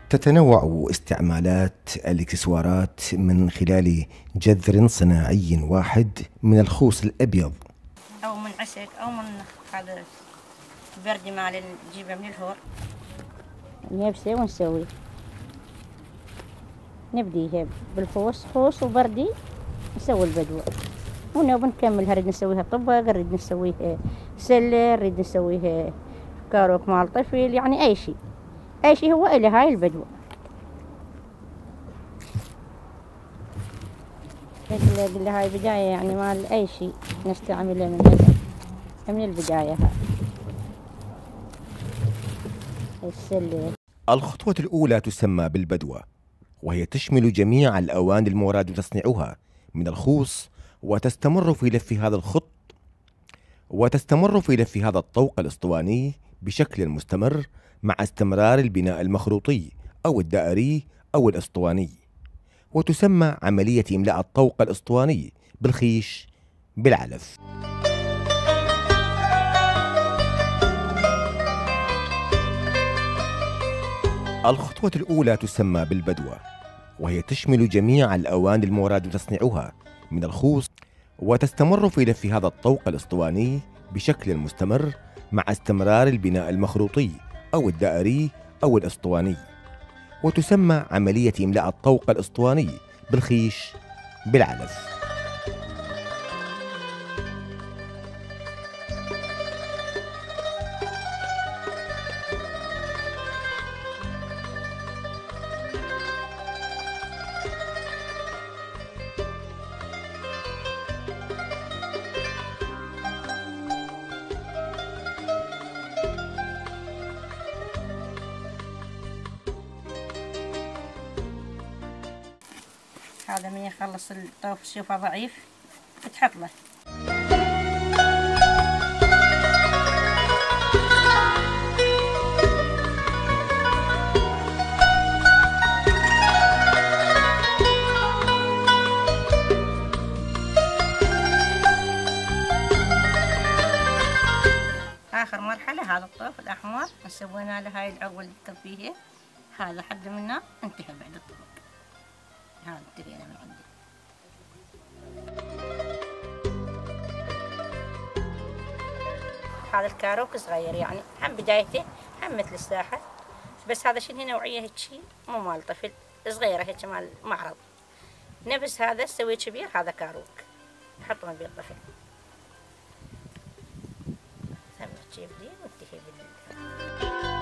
تتنوع استعمالات الاكسسوارات من خلال جذر صناعي واحد من الخوص الأبيض أو من عسق أو من هذا البردي مال نجيبه من الهور. نبسه ونسوي نبديها بالخوص خوص وبردي نسوي البدوة ونكمل. نريد نسويها طبق، نريد نسويها سلة، نريد نسويها كاروك مال طفل، يعني أي شيء هو إلى هاي البدوة. مثل هاي بداية يعني مال أي شيء نستعمله من البداية. هاي السلة. الخطوة الأولى تسمى بالبدوة، وهي تشمل جميع الأواني المراد تصنيعها من الخوص، وتستمر في لف هذا الطوق الأسطواني بشكل مستمر مع استمرار البناء المخروطي أو الدائري أو الأسطواني. وتسمى عملية إملاء الطوق الأسطواني بالخيش بالعلف. الخطوة الأولى تسمى بالبدوة، وهي تشمل جميع الأواني المراد تصنيعها من الخوص، وتستمر في لف هذا الطوق الأسطواني بشكل مستمر مع استمرار البناء المخروطي أو الدائري أو الأسطواني. وتسمى عملية إملاء الطوق الأسطواني بالخيش بالعلف. هذا من يخلص الطوف تشوفه ضعيف تحط له. آخر مرحلة هذا الطوف الأحمر سوينا له هاي العقل اللي كان فيه هذا حد منا انتهى بعد الطبق. هذا انتهينا من عندي. هذا الكاروك صغير يعني هم بدايته هم مثل الساحة، بس هذا شنو نوعية هيك شيء مو مال طفل، صغيرة هيك مال معرض. نفس هذا سوي كبير، هذا كاروك يحطون بيه الطفل. سوي كيف دي وانتهي بالله.